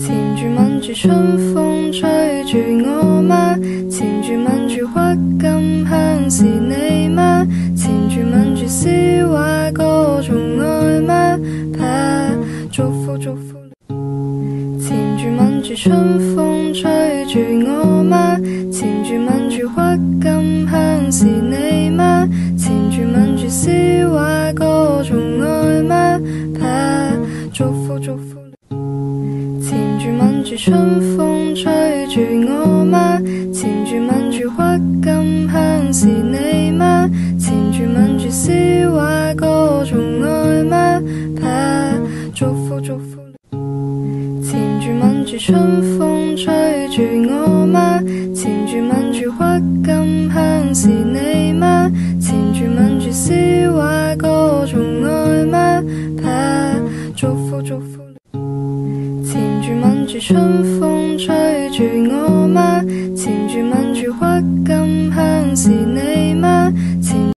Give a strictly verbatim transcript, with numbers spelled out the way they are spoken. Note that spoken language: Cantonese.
纏住吻住春風吹住我嗎？纏住吻住鬱金香是你嗎？纏住吻住詩畫歌頌愛嗎？怕祝福祝福。纏住吻住春風吹住我嗎？纏住吻住鬱金香是你嗎？纏住吻住詩畫歌頌愛嗎？怕祝福祝福。纏住吻住春風吹住我嗎？纏住吻住鬱金香是你嗎？纏住吻住詩畫歌頌愛嗎？怕祝福祝福。纏住吻住春風吹住我嗎？纏住吻住鬱金香是你嗎？纏住吻住詩畫歌頌愛嗎？怕祝福祝福。纏住吻住春風吹住我嗎？纏住吻住鬱金香是你